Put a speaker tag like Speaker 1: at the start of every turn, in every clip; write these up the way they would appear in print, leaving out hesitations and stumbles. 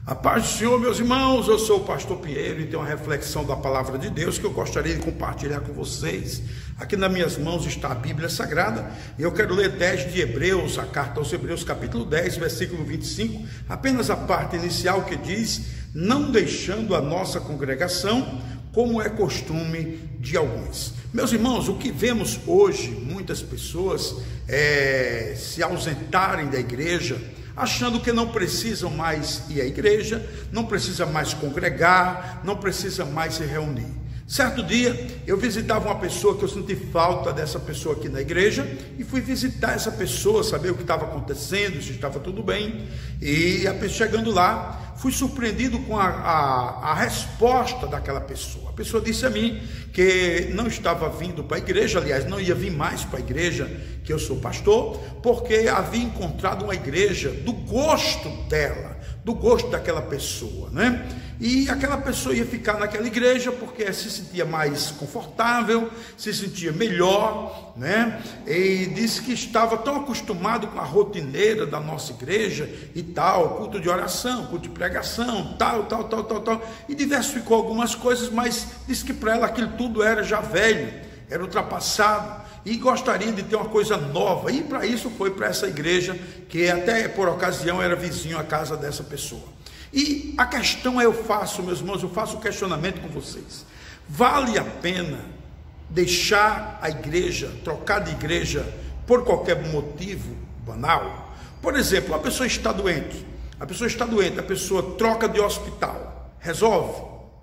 Speaker 1: A paz do Senhor, meus irmãos, eu sou o pastor Pinheiro e tenho uma reflexão da palavra de Deus que eu gostaria de compartilhar com vocês. Aqui nas minhas mãos está a Bíblia Sagrada e eu quero ler 10 de Hebreus, a carta aos Hebreus, capítulo 10, versículo 25, apenas a parte inicial que diz: não deixando a nossa congregação, como é costume de alguns. Meus irmãos, o que vemos hoje, muitas pessoas se ausentarem da igreja, achando que não precisam mais ir à igreja, não precisa mais congregar, não precisa mais se reunir. Certo dia, eu visitava uma pessoa que eu senti falta dessa pessoa aqui na igreja, e fui visitar essa pessoa, saber o que estava acontecendo, se estava tudo bem, e chegando lá, fui surpreendido com a resposta daquela pessoa. A pessoa disse a mim que não estava vindo para a igreja, aliás, não ia vir mais para a igreja, que eu sou pastor, porque havia encontrado uma igreja do gosto dela, do gosto daquela pessoa, né? E aquela pessoa ia ficar naquela igreja porque se sentia mais confortável, se sentia melhor, né? E disse que estava tão acostumado com a rotineira da nossa igreja e tal, culto de oração, culto de pregação, tal, e diversificou algumas coisas, mas disse que para ela aquilo tudo era já velho, era ultrapassado, e gostaria de ter uma coisa nova, e para isso foi para essa igreja, que até por ocasião era vizinho à casa dessa pessoa. E a questão eu faço, meus irmãos, eu faço um questionamento com vocês: vale a pena deixar a igreja, trocar de igreja por qualquer motivo banal? Por exemplo, a pessoa está doente, a pessoa troca de hospital, resolve?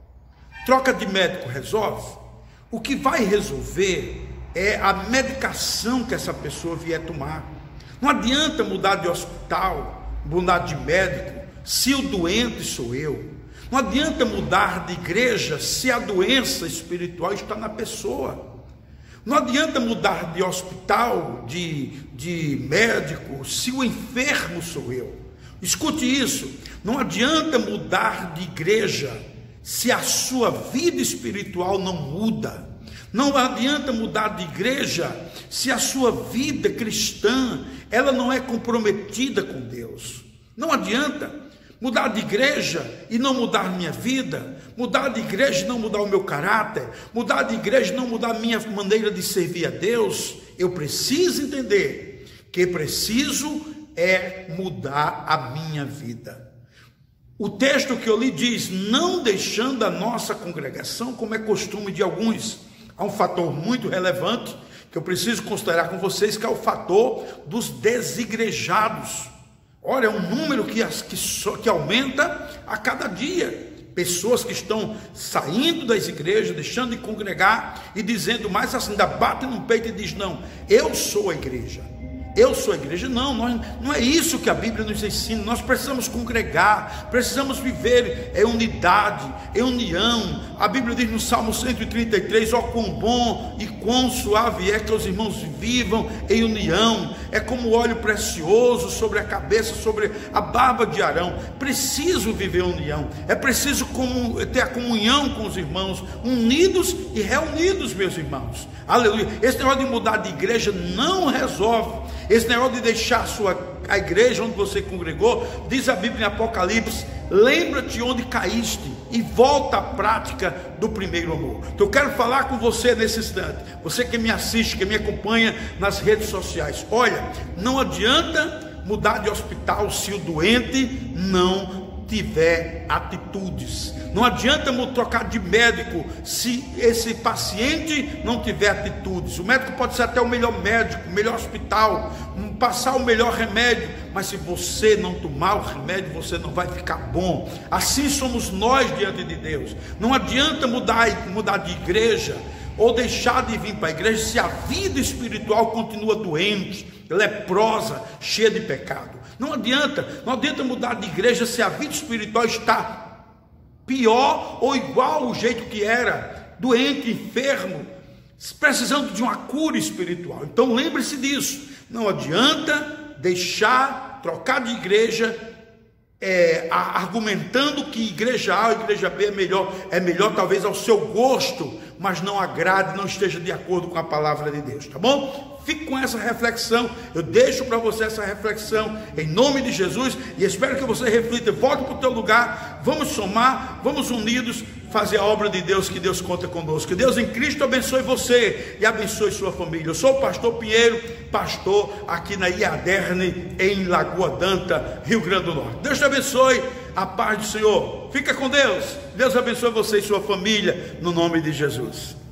Speaker 1: Troca de médico, resolve? O que vai resolver é a medicação que essa pessoa vier tomar. Não adianta mudar de hospital, mudar de médico, se o doente sou eu. Não adianta mudar de igreja se a doença espiritual está na pessoa. Não adianta mudar de hospital, de médico, se o enfermo sou eu. Escute isso: não adianta mudar de igreja se a sua vida espiritual não muda. Não adianta mudar de igreja se a sua vida cristã ela não é comprometida com Deus. Não adianta mudar de igreja e não mudar minha vida, mudar de igreja e não mudar o meu caráter, mudar de igreja e não mudar a minha maneira de servir a Deus. Eu preciso entender que preciso mudar a minha vida. O texto que eu li diz: não deixando a nossa congregação, como é costume de alguns. Há um fator muito relevante que eu preciso considerar com vocês, que é o fator dos desigrejados. Olha, é um número que aumenta a cada dia. Pessoas que estão saindo das igrejas, deixando de congregar e dizendo mais assim, ainda bate no peito e diz: não, eu sou a igreja. Eu sou a igreja. Não é isso que a Bíblia nos ensina. Nós precisamos congregar, precisamos viver em unidade, em união. A Bíblia diz no Salmo 133: ó, quão bom e quão suave é que os irmãos vivam em união. É como óleo precioso sobre a cabeça, sobre a barba de Arão. Preciso viver em união. É preciso ter a comunhão com os irmãos, unidos e reunidos, meus irmãos. Aleluia. Esse negócio de mudar de igreja não resolve. Esse negócio de deixar a igreja onde você congregou, diz a Bíblia em Apocalipse: lembra-te onde caíste e volta à prática do primeiro amor. Então eu quero falar com você nesse instante, você que me assiste, que me acompanha nas redes sociais. Olha, não adianta mudar de hospital se o doente não tiver atitudes. Não adianta trocar de médico se esse paciente não tiver atitudes. O médico pode ser até o melhor médico, o melhor hospital, passar o melhor remédio, mas se você não tomar o remédio, você não vai ficar bom. Assim somos nós diante de Deus. Não adianta mudar de igreja ou deixar de vir para a igreja se a vida espiritual continua doente, leprosa, cheia de pecado. Não adianta mudar de igreja se a vida espiritual está pior ou igual ao jeito que era, doente, enfermo, precisando de uma cura espiritual. Então lembre-se disso. Não adianta trocar de igreja argumentando que igreja A ou igreja B é melhor talvez ao seu gosto, mas não agrade, não esteja de acordo com a palavra de Deus, tá bom? Fique com essa reflexão, eu deixo para você essa reflexão em nome de Jesus, e espero que você reflita, volte para o teu lugar, vamos somar, vamos unidos, fazer a obra de Deus, que Deus conta conosco, que Deus em Cristo abençoe você, e abençoe sua família. Eu sou o pastor Pinheiro, pastor aqui na IADERN, em Lagoa d'Anta, Rio Grande do Norte. Deus te abençoe, a paz do Senhor, fica com Deus, Deus abençoe você e sua família, no nome de Jesus.